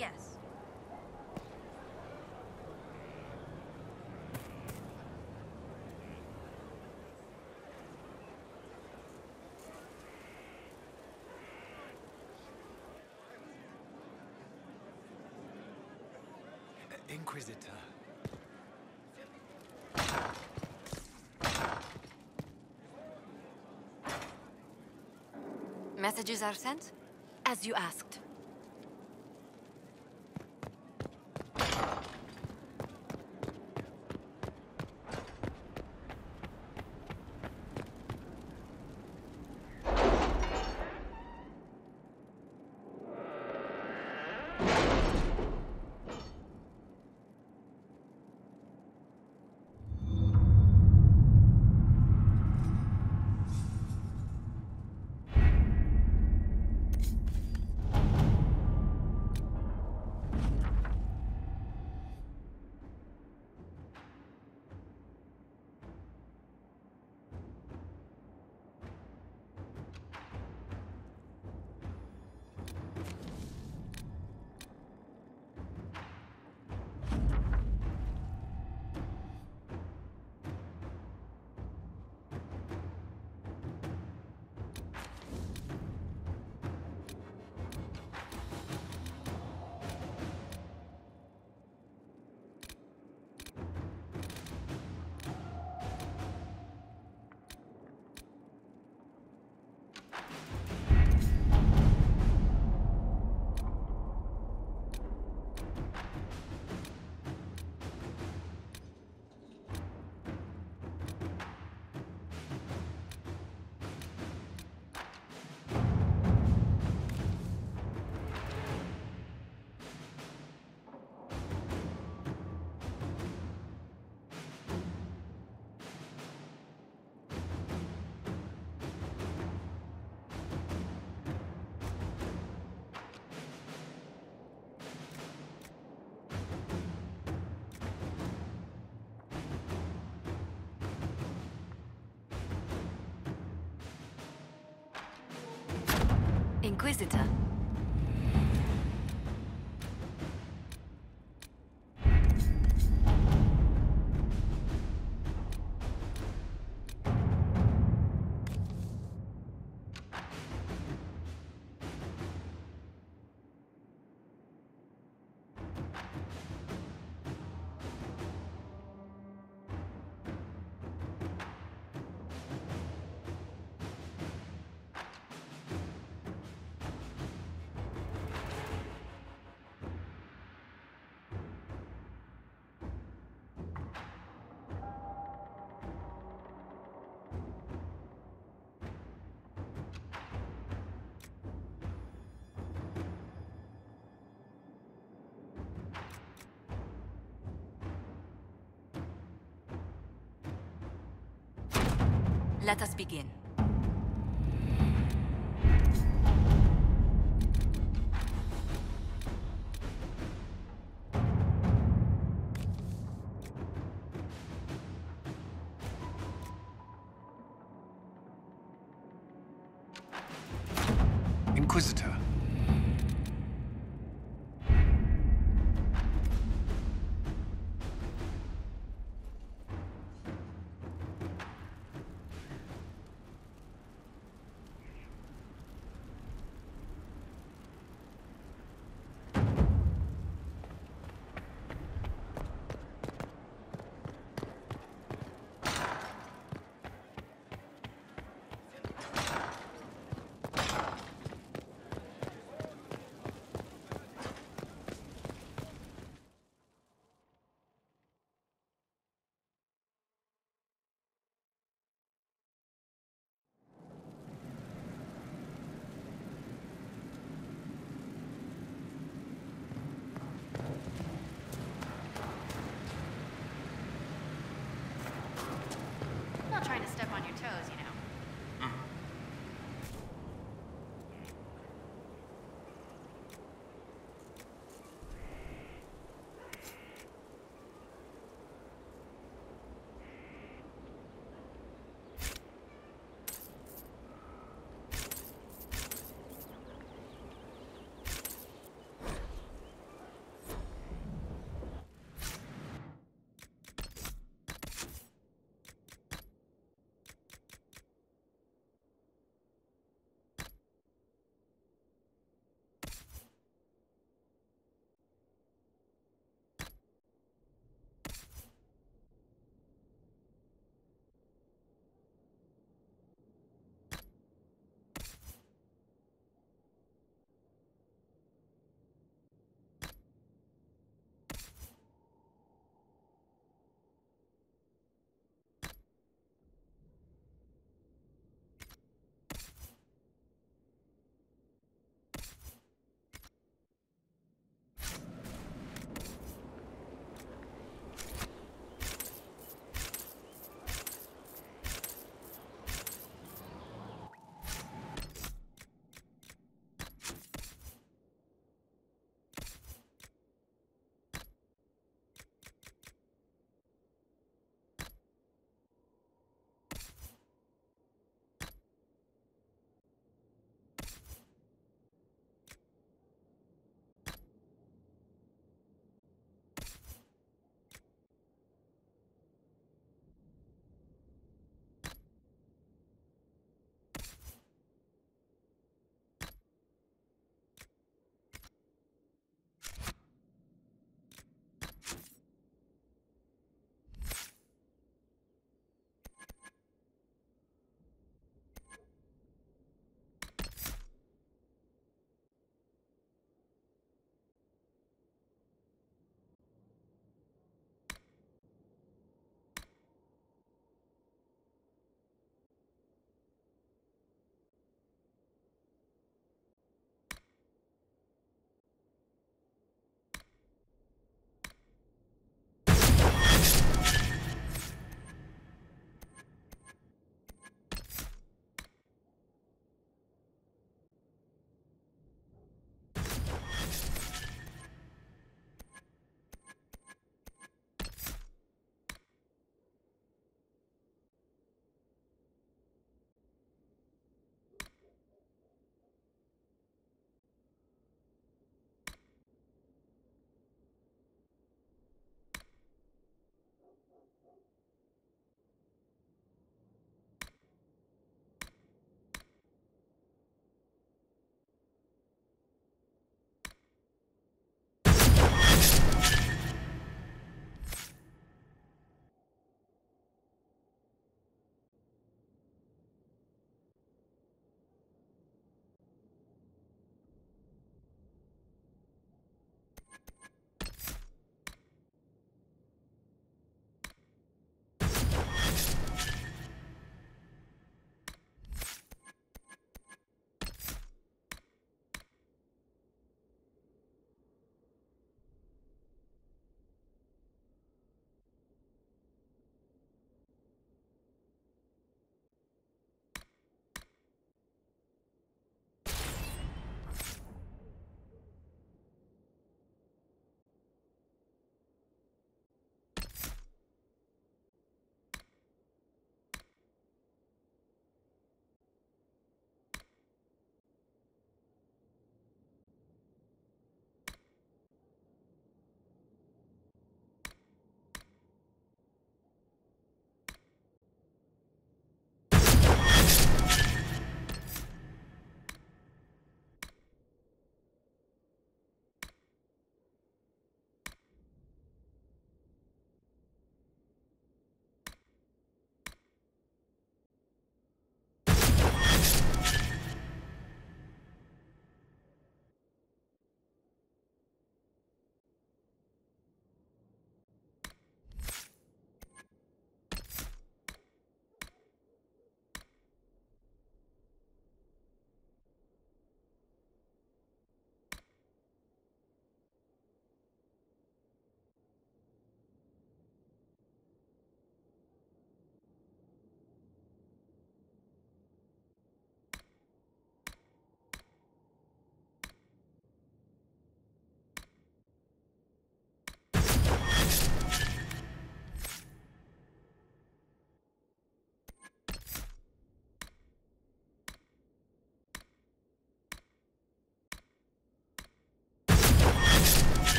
Yes. Inquisitor. Messages are sent? As you asked. Inquisitor. Let us begin. Inquisitor.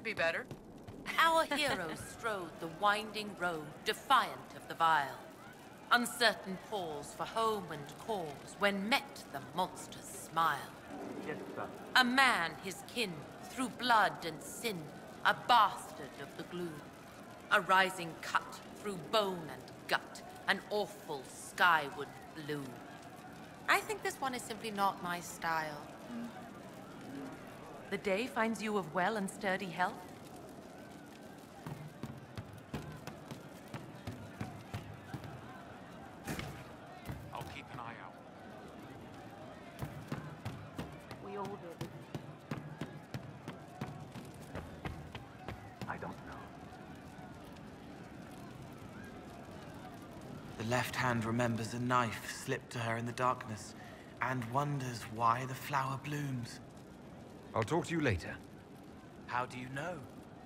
be better. Our heroes strode the winding road, defiant of the vile. Uncertain pause for home and cause, when met the monster's smile. Yes, sir. A man, his kin, through blood and sin, a bastard of the gloom. A rising cut through bone and gut, an awful skyward blue. I think this one is simply not my style. The day finds you of well and sturdy health? I'll keep an eye out. We all did. I don't know. The left hand remembers a knife slipped to her in the darkness and wonders why the flower blooms. I'll talk to you later. How do you know?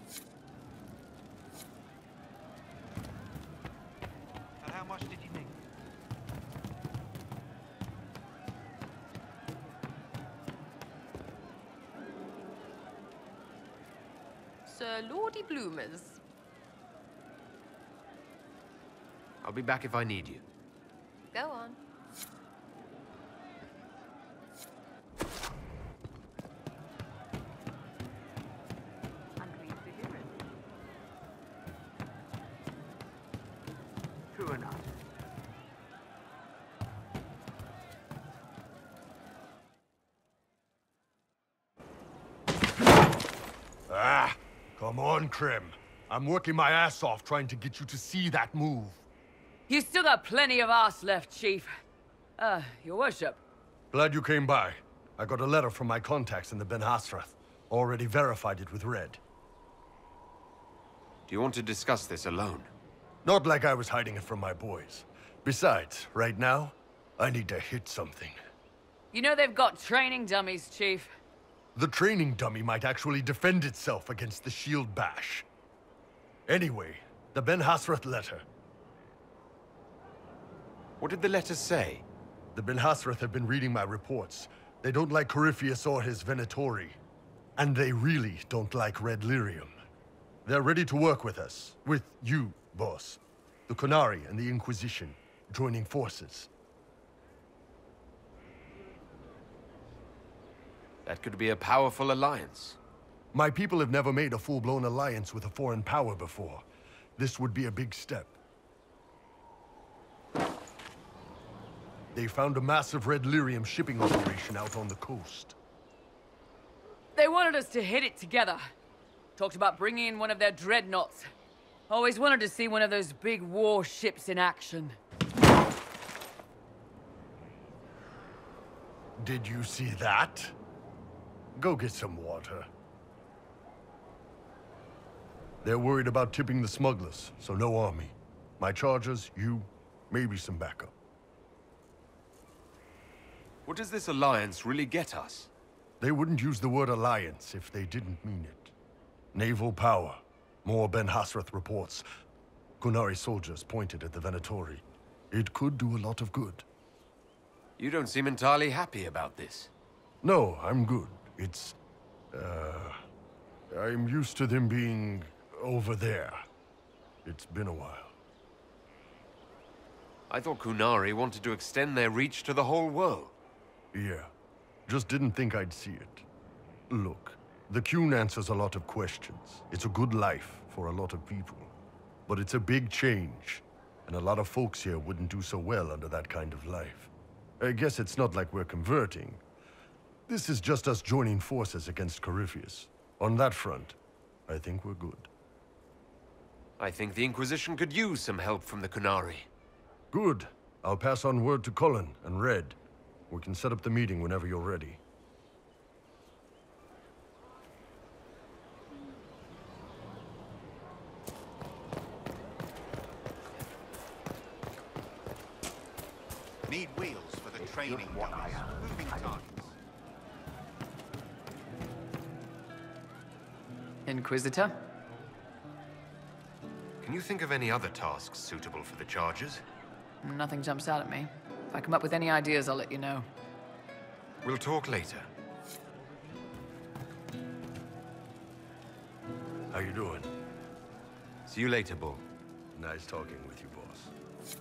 And how much did you make? Sir Lordy Bloomers. I'll be back if I need you. Go on. True enough. Ah, come on, Krim. I'm working my ass off trying to get you to see that move. You still got plenty of arse left, Chief. Your worship. Glad you came by. I got a letter from my contacts in the Ben Hasrath. Already verified it with Red. Do you want to discuss this alone? Not like I was hiding it from my boys. Besides, right now, I need to hit something. You know they've got training dummies, Chief. The training dummy might actually defend itself against the shield bash. Anyway, the Ben Hasrath letter. What did the letter say? The Ben Hasrath have been reading my reports. They don't like Corypheus or his Venatori. And they really don't like Red Lyrium. They're ready to work with us. With you, boss. The Qunari and the Inquisition, joining forces. That could be a powerful alliance. My people have never made a full-blown alliance with a foreign power before. This would be a big step. They found a massive Red Lyrium shipping operation out on the coast. They wanted us to hit it together. Talked about bringing in one of their dreadnoughts. Always wanted to see one of those big warships in action. Did you see that? Go get some water. They're worried about tipping the smugglers, so no army. My chargers, you, maybe some backup. What does this alliance really get us? They wouldn't use the word alliance if they didn't mean it. Naval power. More Ben Hasrath reports. Qunari soldiers pointed at the Venatori. It could do a lot of good. You don't seem entirely happy about this. No, I'm good. It's... I'm used to them being over there. It's been a while. I thought Qunari wanted to extend their reach to the whole world. Yeah. Just didn't think I'd see it. Look, the Qun answers a lot of questions. It's a good life for a lot of people. But it's a big change, and a lot of folks here wouldn't do so well under that kind of life. I guess it's not like we're converting. This is just us joining forces against Corypheus. On that front, I think we're good. I think the Inquisition could use some help from the Qunari. Good. I'll pass on word to Cullen and Red. We can set up the meeting whenever you're ready. Need wheels for the training dummies. Moving targets. Inquisitor? Can you think of any other tasks suitable for the charges? Nothing jumps out at me. If I come up with any ideas, I'll let you know. We'll talk later. How you doing? See you later, Bull. Nice talking with you, boss.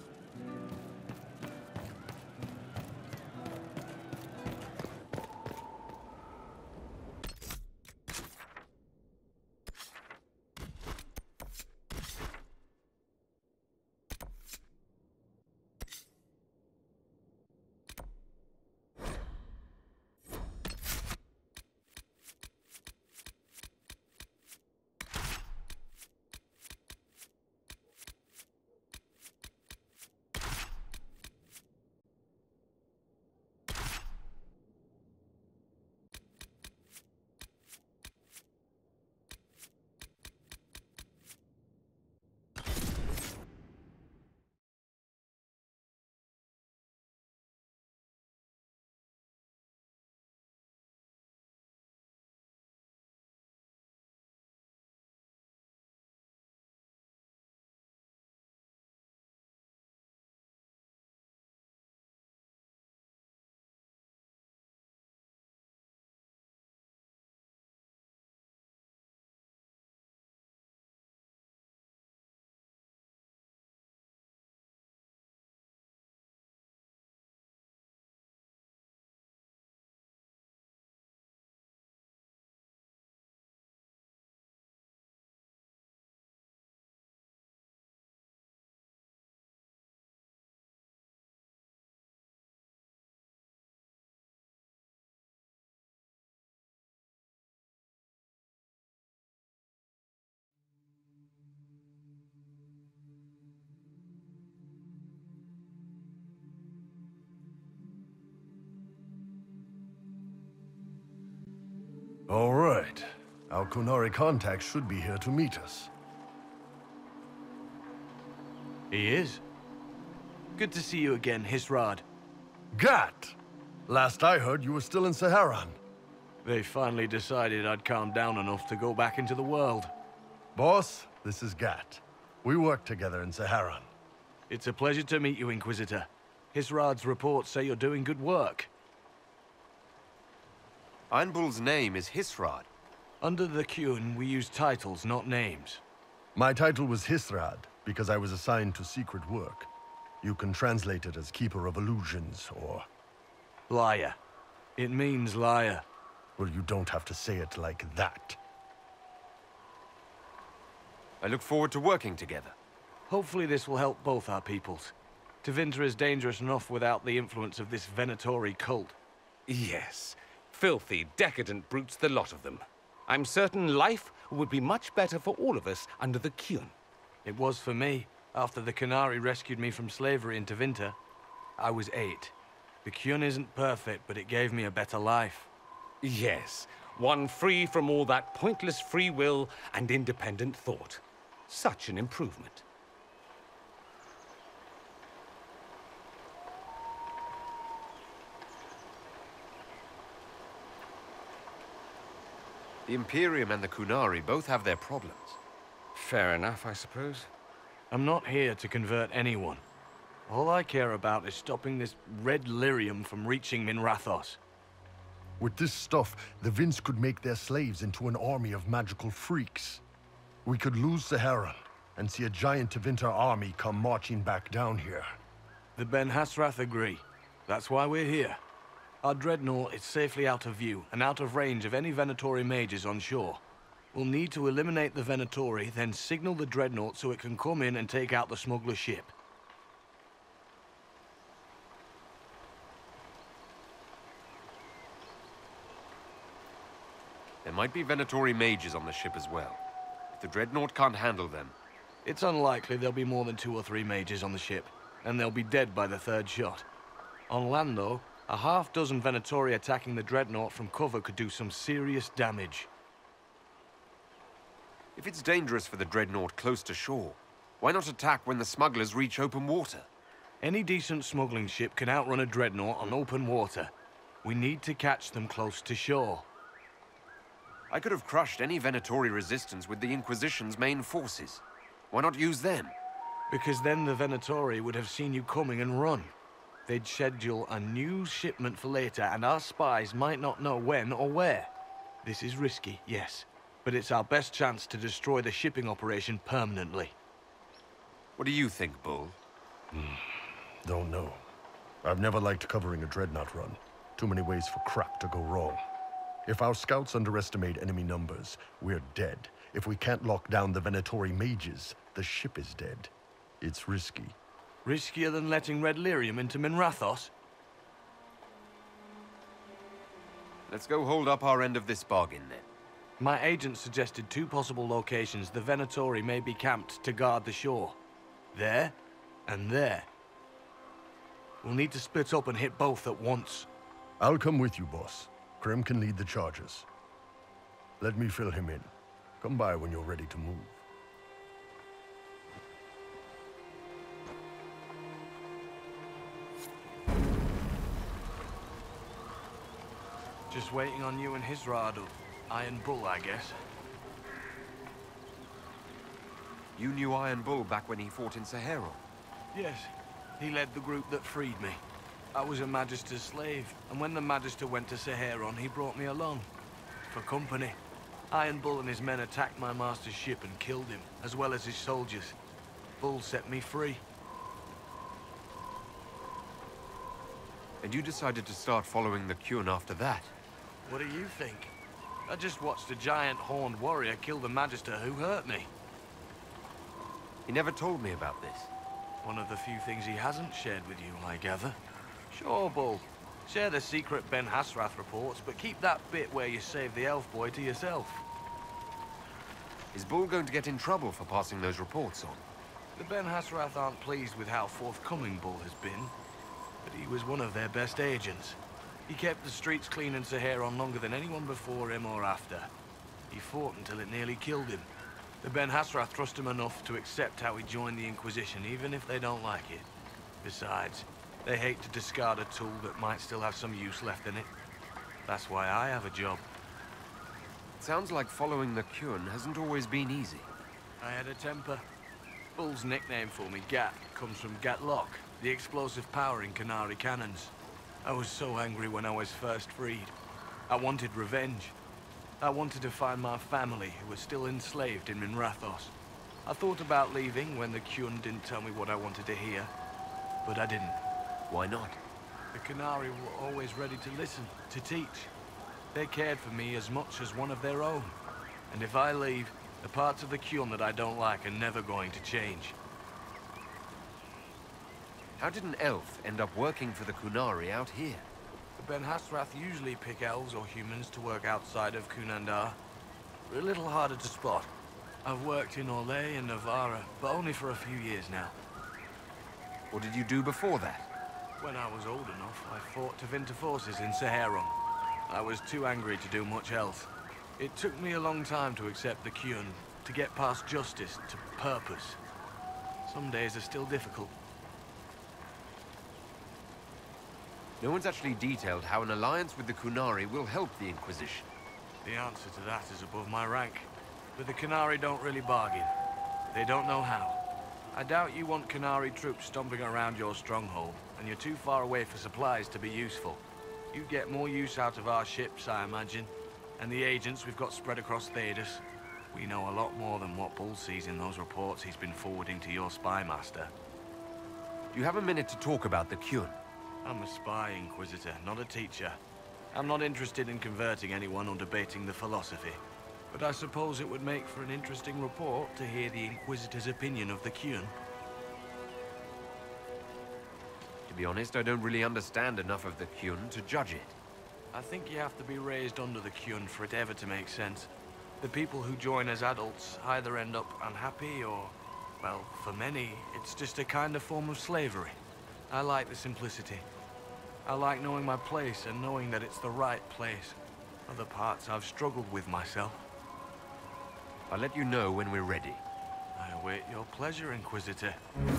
All right. Our Kunari contact should be here to meet us. He is. Good to see you again, Hisrad. Gat! Last I heard, you were still in Saharan. They finally decided I'd calmed down enough to go back into the world. Boss, this is Gat. We worked together in Saharan. It's a pleasure to meet you, Inquisitor. Hisrad's reports say you're doing good work. Iron Bull's name is Hisrad. Under the Qun, we use titles, not names. My title was Hisrad, because I was assigned to secret work. You can translate it as Keeper of Illusions, or... Liar. It means liar. Well, you don't have to say it like that. I look forward to working together. Hopefully this will help both our peoples. Tevinter is dangerous enough without the influence of this Venatori cult. Yes. Filthy, decadent brutes, the lot of them. I'm certain life would be much better for all of us under the Qun. It was for me, after the Qunari rescued me from slavery in Tevinter. I was 8. The Qun isn't perfect, but it gave me a better life. Yes, one free from all that pointless free will and independent thought. Such an improvement. The Imperium and the Kunari both have their problems. Fair enough, I suppose. I'm not here to convert anyone. All I care about is stopping this red lyrium from reaching Minrathos. With this stuff, the Vince could make their slaves into an army of magical freaks. We could lose Saharan, and see a giant Tevinter army come marching back down here. The Ben Hasrath agree. That's why we're here. Our dreadnought is safely out of view, and out of range of any Venatori mages on shore. We'll need to eliminate the Venatori, then signal the dreadnought so it can come in and take out the smuggler ship. There might be Venatori mages on the ship as well. If the dreadnought can't handle them... It's unlikely there'll be more than 2 or 3 mages on the ship, and they'll be dead by the 3rd shot. On land, though, a half-dozen Venatori attacking the dreadnought from cover could do some serious damage. If it's dangerous for the dreadnought close to shore, why not attack when the smugglers reach open water? Any decent smuggling ship can outrun a dreadnought on open water. We need to catch them close to shore. I could have crushed any Venatori resistance with the Inquisition's main forces. Why not use them? Because then the Venatori would have seen you coming and run. They'd schedule a new shipment for later, and our spies might not know when or where. This is risky, yes, but it's our best chance to destroy the shipping operation permanently. What do you think, Bull? Don't know. I've never liked covering a dreadnought run. Too many ways for crap to go wrong. If our scouts underestimate enemy numbers, we're dead. If we can't lock down the Venatori mages, the ship is dead. It's risky. Riskier than letting Red Lyrium into Minrathos? Let's go hold up our end of this bargain, then. My agent suggested 2 possible locations the Venatori may be camped to guard the shore. There, and there. We'll need to split up and hit both at once. I'll come with you, boss. Krem can lead the charges. Let me fill him in. Come by when you're ready to move. Just waiting on you and Hisradu. Iron Bull, I guess. You knew Iron Bull back when he fought in Saharon? Yes. He led the group that freed me. I was a Magister's slave, and when the Magister went to Saharon, he brought me along. For company. Iron Bull and his men attacked my master's ship and killed him, as well as his soldiers. Bull set me free. And you decided to start following the Qun after that? What do you think? I just watched a giant horned warrior kill the Magister who hurt me. He never told me about this. One of the few things he hasn't shared with you, I gather. Sure, Bull. Share the secret Ben Hasrath reports, but keep that bit where you save the elf boy to yourself. Is Bull going to get in trouble for passing those reports on? The Ben Hasrath aren't pleased with how forthcoming Bull has been, but he was one of their best agents. He kept the streets clean in Saharon longer than anyone before him or after. He fought until it nearly killed him. The Ben Hasrath trust him enough to accept how he joined the Inquisition, even if they don't like it. Besides, they hate to discard a tool that might still have some use left in it. That's why I have a job. Sounds like following the Qun hasn't always been easy. I had a temper. Bull's nickname for me, Gat, comes from Gatlock, the explosive power in Canary cannons. I was so angry when I was first freed. I wanted revenge. I wanted to find my family, who were still enslaved in Minrathos. I thought about leaving when the Qun didn't tell me what I wanted to hear, but I didn't. Why not? The Canary were always ready to listen, to teach. They cared for me as much as one of their own. And if I leave, the parts of the Qun that I don't like are never going to change. How did an elf end up working for the Qunari out here? The Ben Hasrath usually pick elves or humans to work outside of Kunandar. We're a little harder to spot. I've worked in Orlais and Navarra, but only for a few years now. What did you do before that? When I was old enough, I fought Tevinter forces in Saharon. I was too angry to do much else. It took me a long time to accept the Qun, to get past justice to purpose. Some days are still difficult. No one's actually detailed how an alliance with the Qunari will help the Inquisition. The answer to that is above my rank. But the Qunari don't really bargain. They don't know how. I doubt you want Qunari troops stomping around your stronghold, and you're too far away for supplies to be useful. You get more use out of our ships, I imagine, and the agents we've got spread across Thedas. We know a lot more than what Bull sees in those reports he's been forwarding to your spy master. Do you have a minute to talk about the Qun? I'm a spy, Inquisitor, not a teacher. I'm not interested in converting anyone or debating the philosophy. But I suppose it would make for an interesting report to hear the Inquisitor's opinion of the Qun. To be honest, I don't really understand enough of the Qun to judge it. I think you have to be raised under the Qun for it ever to make sense. The people who join as adults either end up unhappy or, well, for many, it's just a kind of form of slavery. I like the simplicity. I like knowing my place and knowing that it's the right place. Other parts I've struggled with myself. I'll let you know when we're ready. I await your pleasure, Inquisitor.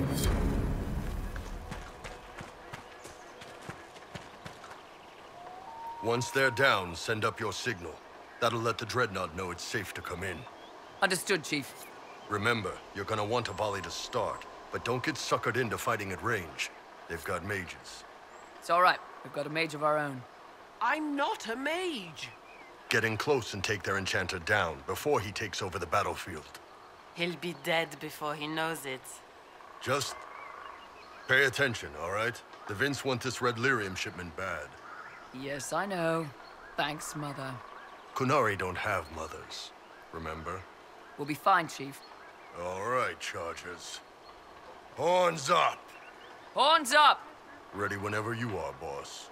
Once they're down, send up your signal. That'll let the Dreadnought know it's safe to come in. Understood, Chief. Remember, you're gonna want a volley to start, but don't get suckered into fighting at range. They've got mages. It's all right. We've got a mage of our own. I'm not a mage. get in close and take their enchanter down before he takes over the battlefield. He'll be dead before he knows it. Just pay attention, all right? The Vince want this red lyrium shipment bad. Yes, I know. Thanks, Mother. Kunari don't have mothers, remember? We'll be fine, Chief. All right, Chargers. Horns up! Horns up! Ready whenever you are, boss.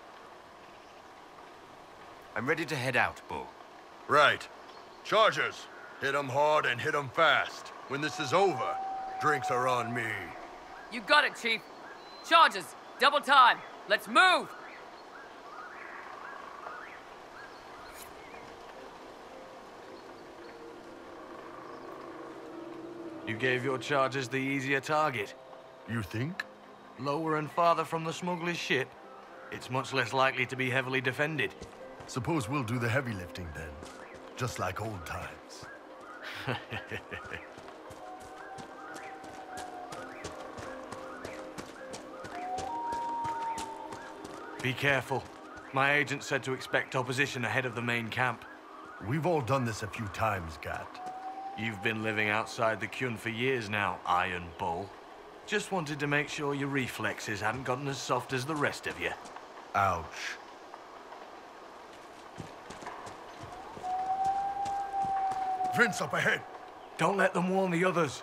I'm ready to head out, Bull. Right. Chargers, hit 'em hard and hit 'em fast. When this is over, drinks are on me. You got it, Chief. Charges, double time. Let's move! You gave your charges the easier target. You think? Lower and farther from the smuggler's ship, it's much less likely to be heavily defended. Suppose we'll do the heavy lifting then. Just like old times. Be careful. My agent said to expect opposition ahead of the main camp. We've all done this a few times, Gat. You've been living outside the Kyun for years now, Iron Bull. Just wanted to make sure your reflexes hadn't gotten as soft as the rest of you. Ouch. Vince, up ahead! Don't let them warn the others.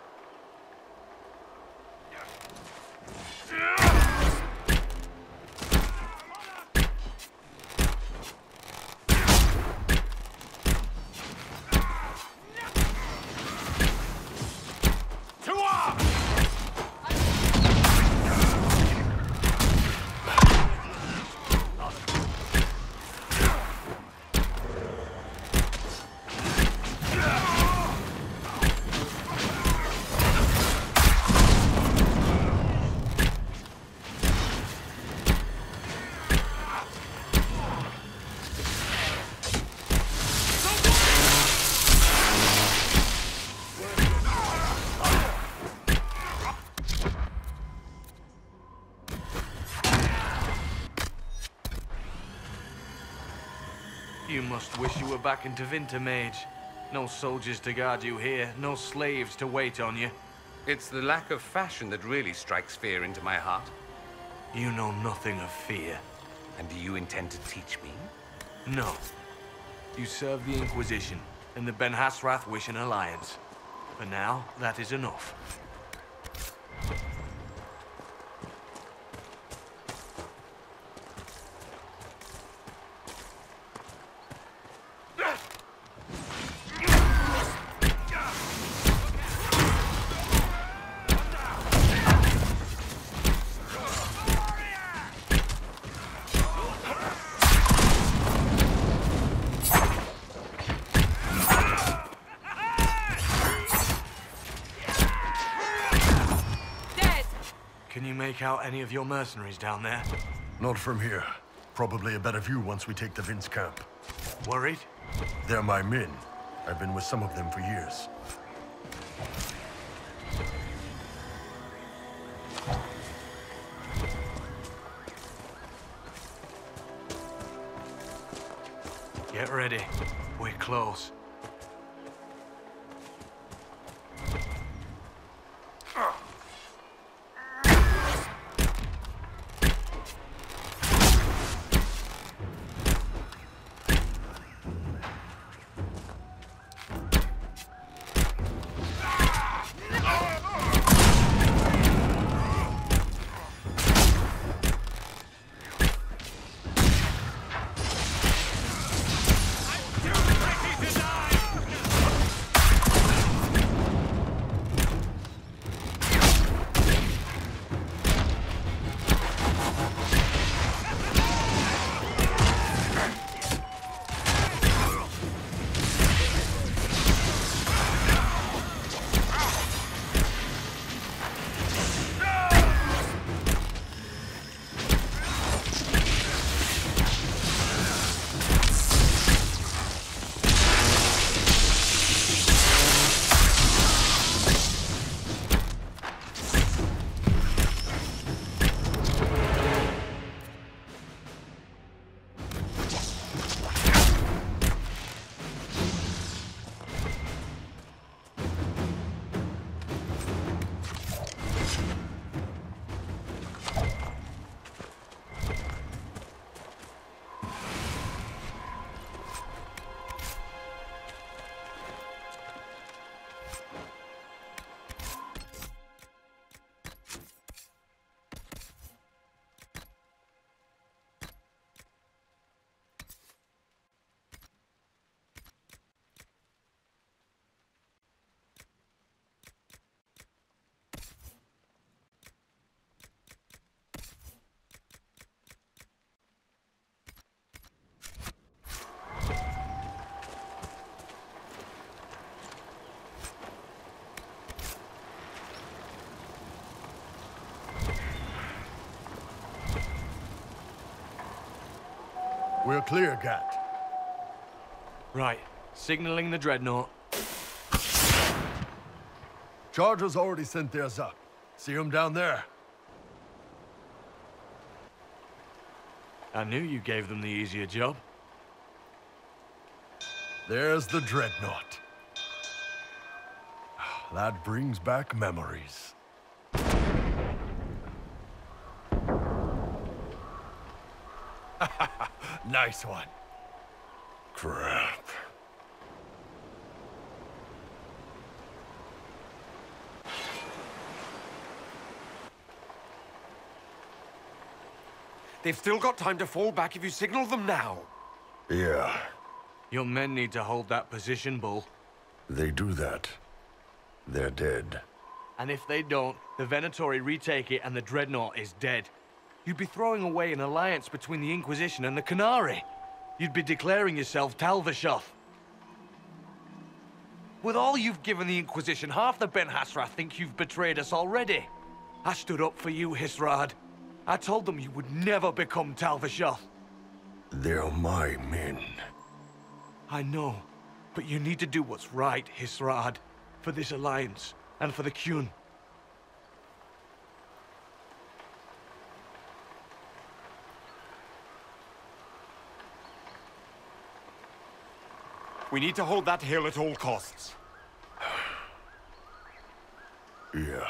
You must wish you were back in Tevinter, Mage. No soldiers to guard you here, no slaves to wait on you. It's the lack of fashion that really strikes fear into my heart. You know nothing of fear. And do you intend to teach me? No. You serve the Inquisition, and the Ben Hasrath wish an alliance. For now, that is enough. Can you make out any of your mercenaries down there? Not from here. Probably a better view once we take the Vince camp. Worried? They're my men. I've been with some of them for years. Get ready. We're close. Ready to die! We're clear, Gat. Right. Signaling the dreadnought. Chargers already sent theirs up. See them down there? I knew you gave them the easier job. There's the dreadnought. That brings back memories. Nice one. Crap. They've still got time to fall back if you signal them now. Yeah, Your men need to hold that position, Bull. they do that. They're dead. And if they don't, the Venatori retake it and the dreadnought is dead. You'd be throwing away an alliance between the Inquisition and the Canary. You'd be declaring yourself Talvashoth. With all you've given the Inquisition, half the Ben Hasra think you've betrayed us already. I stood up for you, Hisrad. I told them you would never become Talvashoth. They're my men. I know, but you need to do what's right, Hisrad. For this alliance, and for the Qun. We need to hold that hill at all costs. Yeah.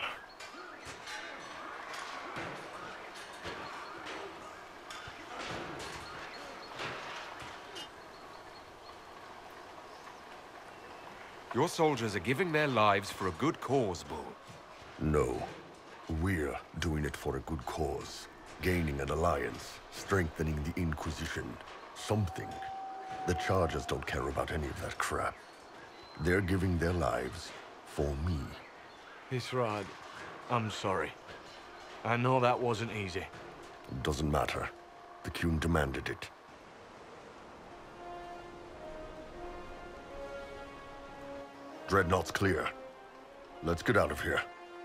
Your soldiers are giving their lives for a good cause, Bull. No. We're doing it for a good cause. Gaining an alliance. Strengthening the Inquisition. Something. The Chargers don't care about any of that crap. They're giving their lives for me. Hisrad, I'm sorry. I know that wasn't easy. Doesn't matter. The Qun demanded it. Dreadnought's clear. Let's get out of here.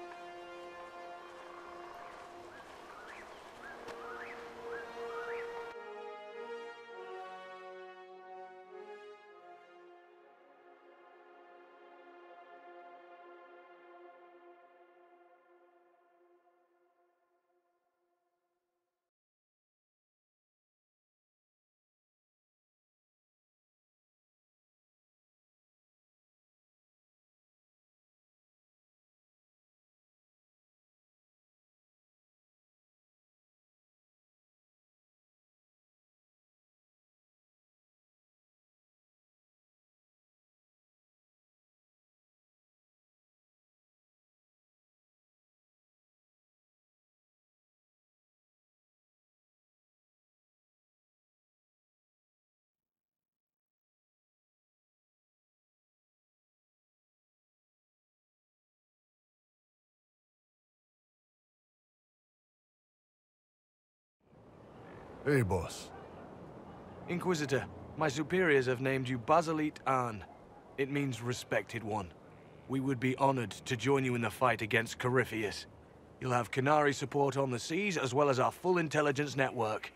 Hey, boss. Inquisitor, my superiors have named you Basilit An. It means respected one. We would be honored to join you in the fight against Corypheus. You'll have Canary support on the seas, as well as our full intelligence network.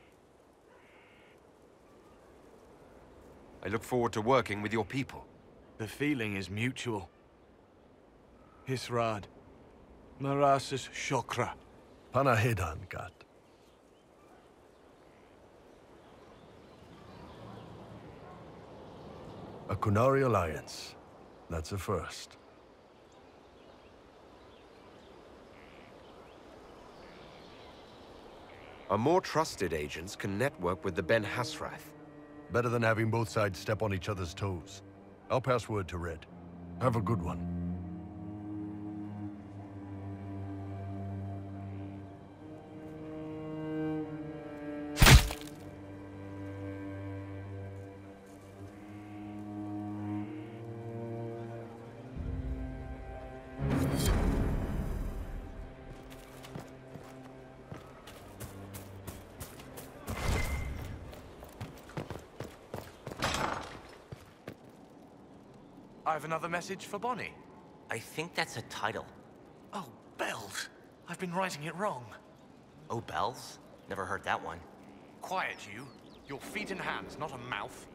I look forward to working with your people. The feeling is mutual. Hisrad. Marasis Shokra. Panahedan, Gat. A Qunari alliance. That's a first. Our more trusted agents can network with the Ben Hasrath. Better than having both sides step on each other's toes. I'll pass word to Red. Have a good one. I have another message for Bonnie. I think that's a title. Oh, Bells. I've been writing it wrong. Oh, Bells? Never heard that one. Quiet, you. Your feet and hands, not a mouth.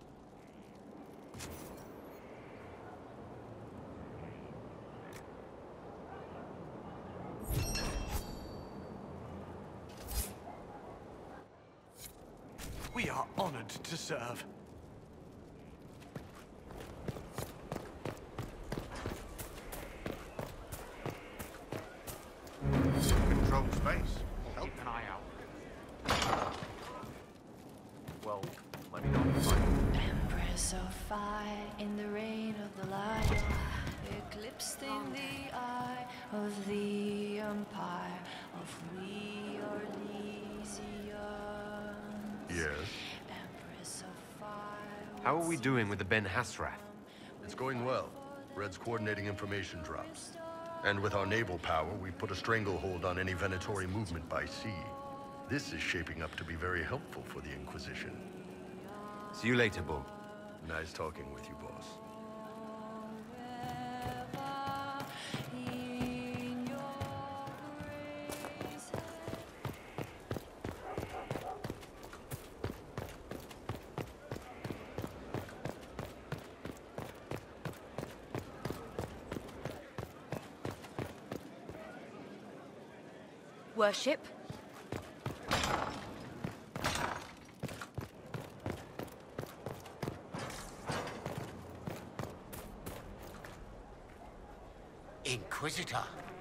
We are honored to serve. Control space. Keep an eye out. Well, let me know if you find it. Empress of fire in the reign of the lion, eclipsed in the eye of the empire of we are Elysium. Yes? Empress of fire. How are we doing with the Ben Hasrath? It's going well. Red's coordinating information drops. And with our naval power, we've put a stranglehold on any Venatori movement by sea. This is shaping up to be very helpful for the Inquisition. See you later, Bob. Nice talking with you, boss. Worship? Inquisitor.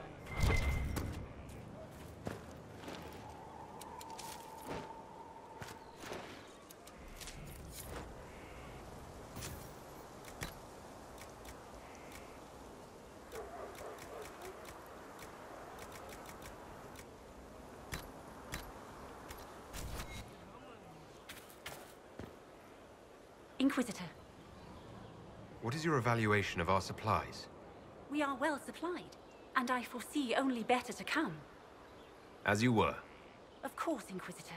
Inquisitor, What is your evaluation of our supplies? we are well supplied, and I foresee only better to come. As you were. Of course, Inquisitor.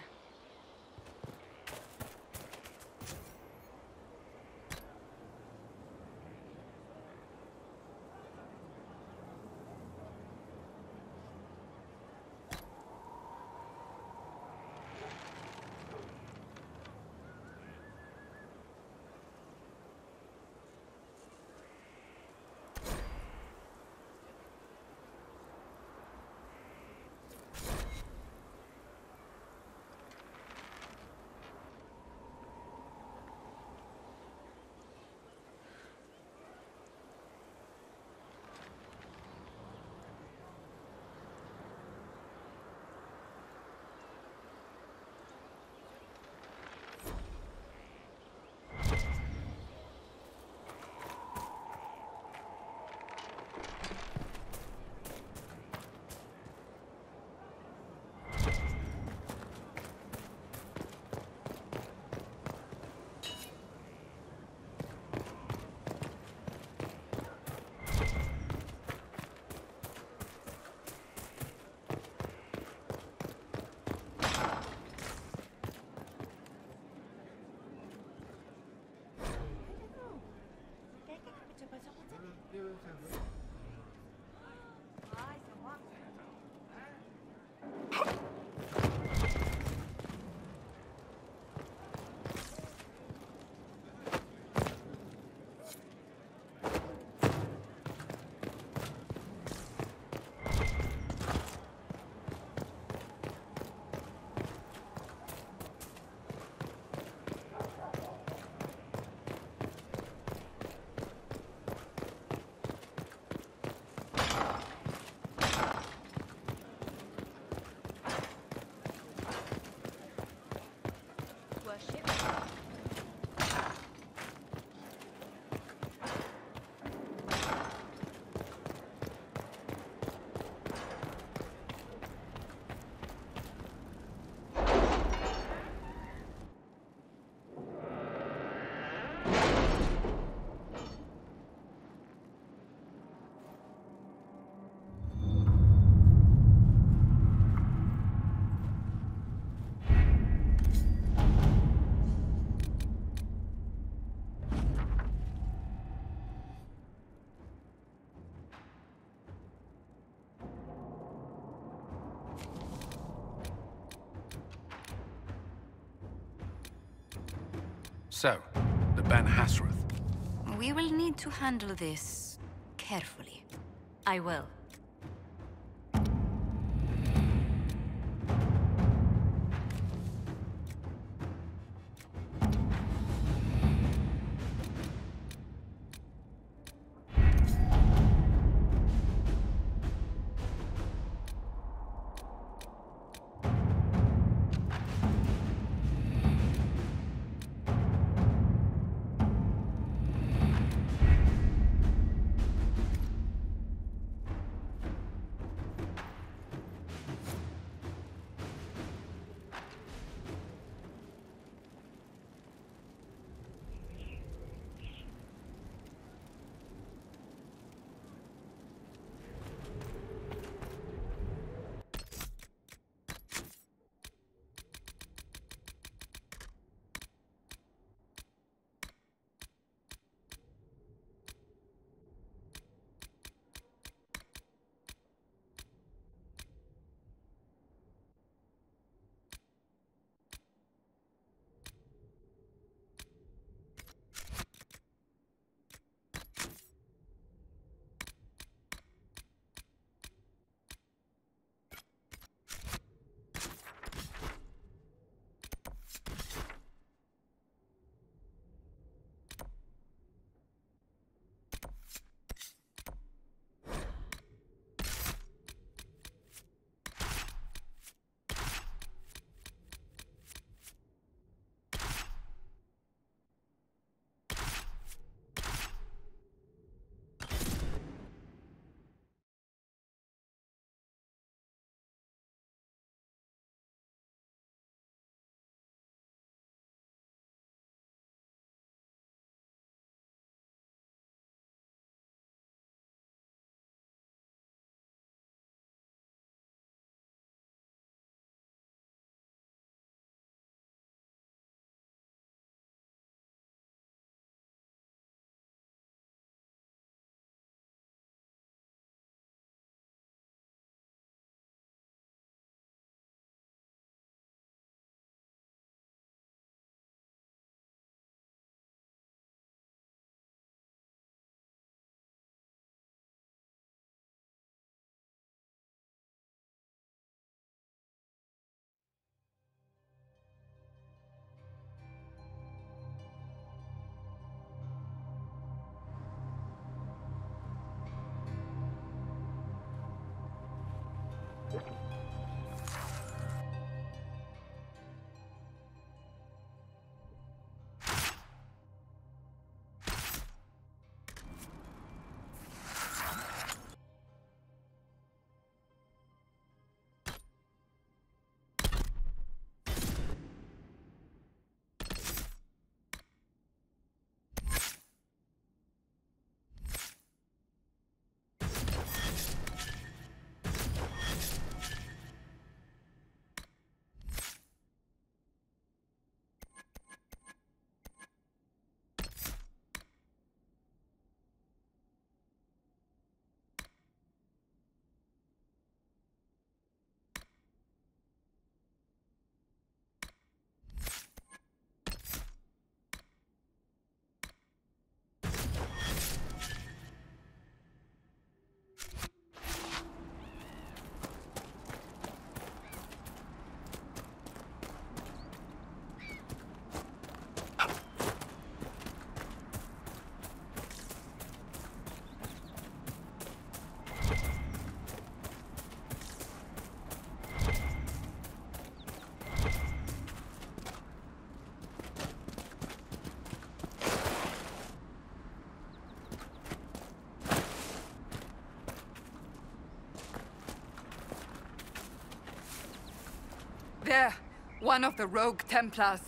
So, the Ben Hasrath. We will need to handle this carefully. I will. There! One of the rogue Templars.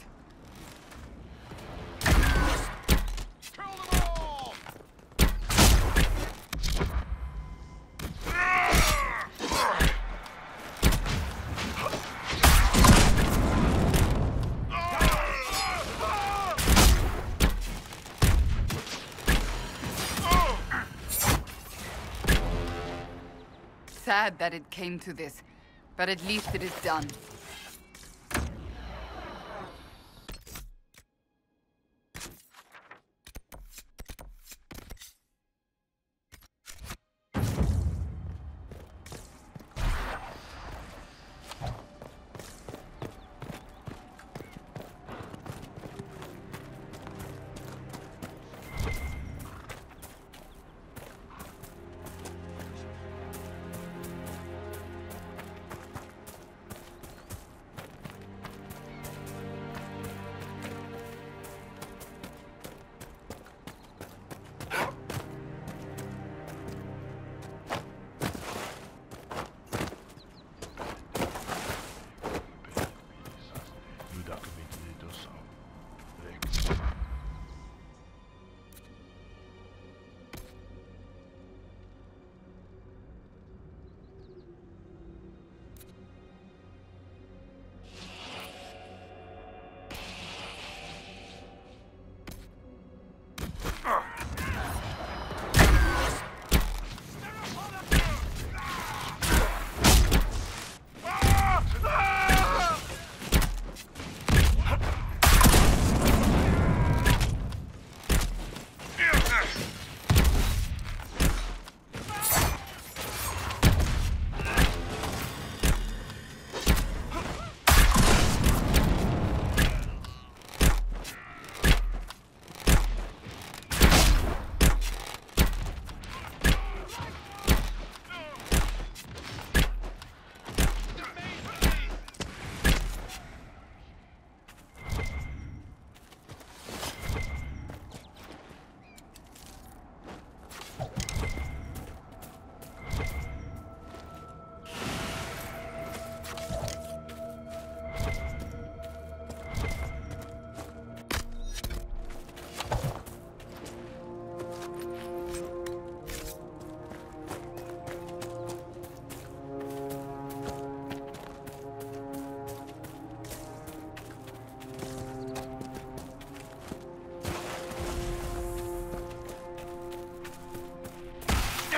Sad that it came to this, but at least it is done.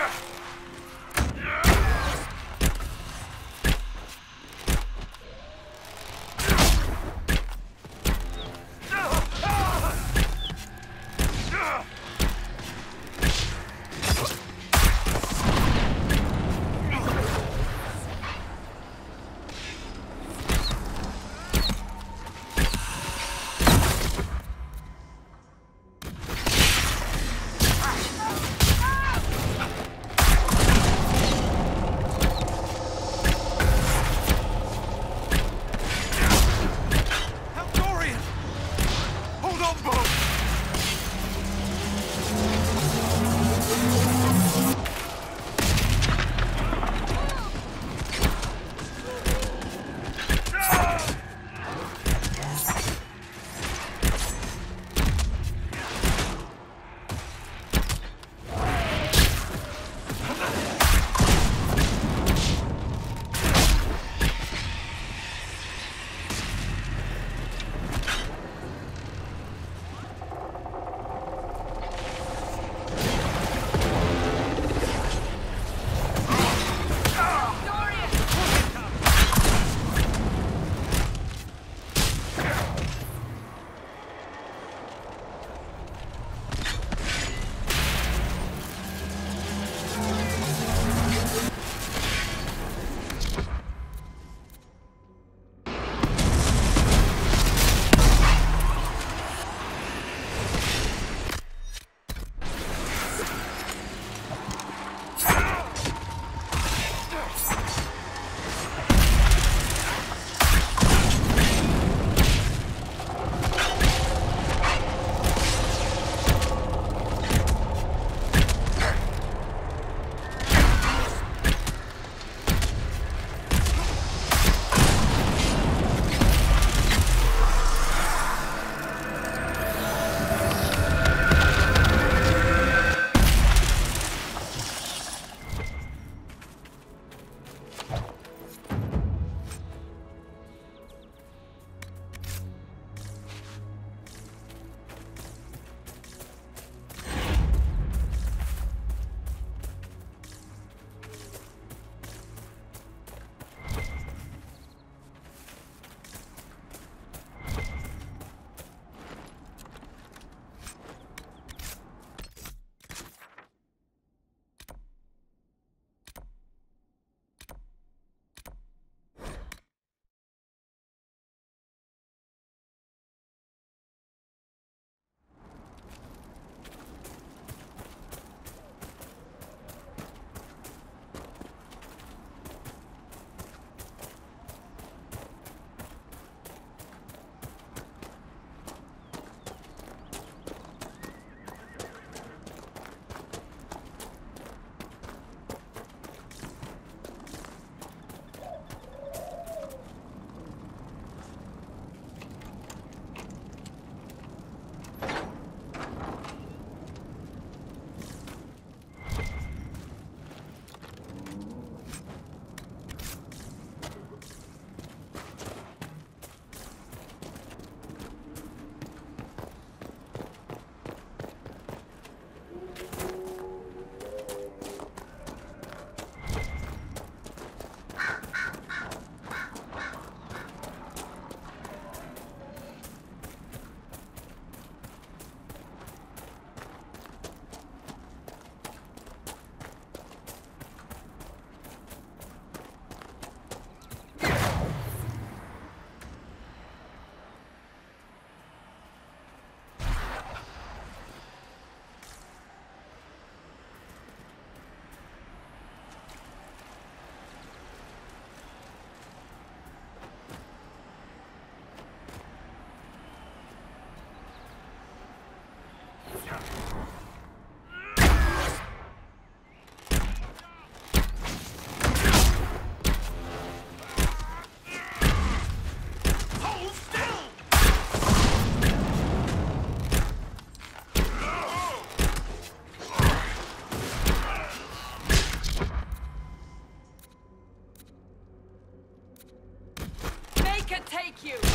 Take you!